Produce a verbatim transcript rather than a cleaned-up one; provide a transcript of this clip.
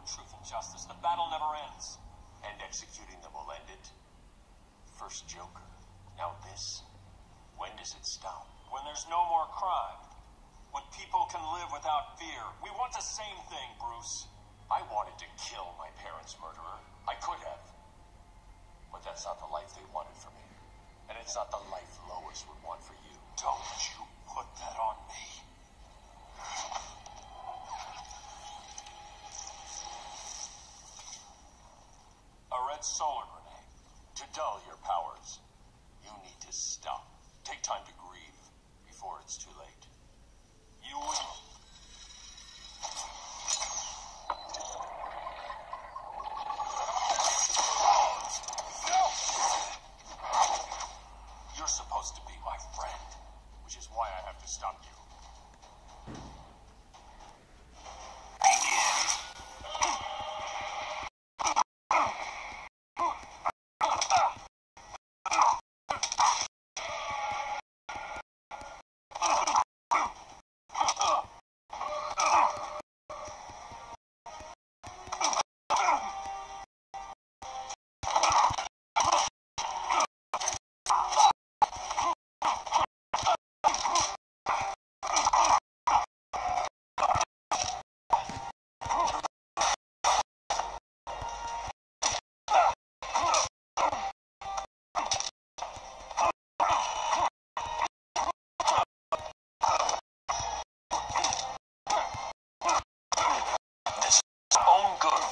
for truth and justice. The battle never ends. And executing them will end it. First Joker, now this. When does it stop? When there's no more crime. When people can live without fear. We want the same thing, Bruce. I wanted to kill my parents' murderer. I could have. But that's not the life they wanted for me. And it's not the life Lois would want for you. Don't you put that on me. A red solar grenade. To dull your powers, you need to stop. Take time to grieve before it's too late. You would... You're supposed to be my friend, which is why I have to stop you. Own good.